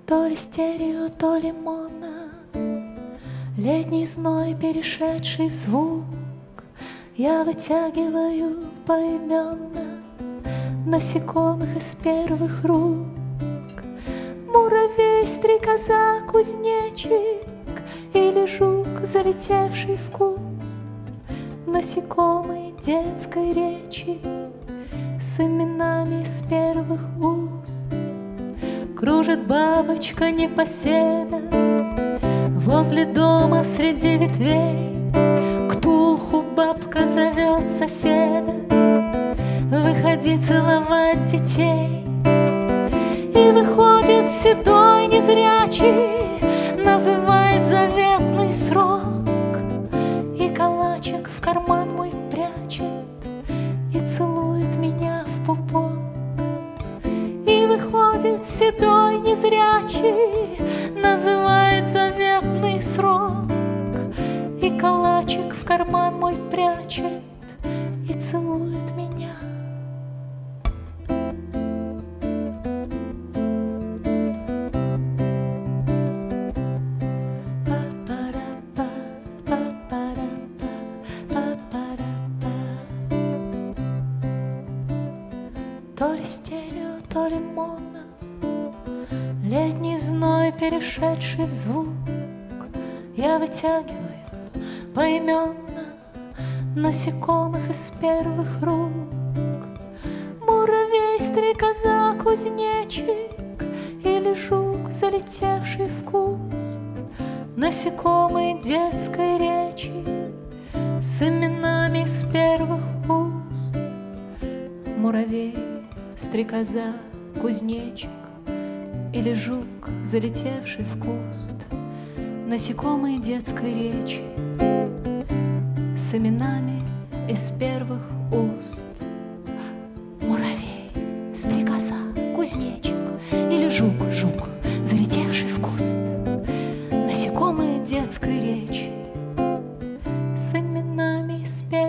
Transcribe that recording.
То ли стерео, то ли моно, летний зной, перешедший в звук, я вытягиваю поименно насекомых из первых рук. Муравей, стрекоза, кузнечик или жук, залетевший в куст. Насекомые детской речи с именами из первых уст. Кружит бабочка непоседа возле дома среди ветвей. Ктулху бабка зовет соседа: выходи целовать детей. И выходит седой незрячий, называет заветный срок, и калачик в карман мой прячет и целует меня в пупок. И выходит седой незрячий, называет заветный срок, и калачик в карман мой прячет и целует меня. То ли стерео, то ли моно, летний зной, перешедший в звук, я вытягиваю поименно насекомых из первых рук. Муравей, стрекоза, кузнечик или жук, залетевший в куст. Насекомые детской речи с именами из первых уст. Муравей, стрекоза, кузнечик или жук, залетевший в куст. Насекомые детской речи с именами из первых уст. Муравей, стрекоза, кузнечик или жук, залетевший в куст. Насекомые детской речи с именами из первых уст.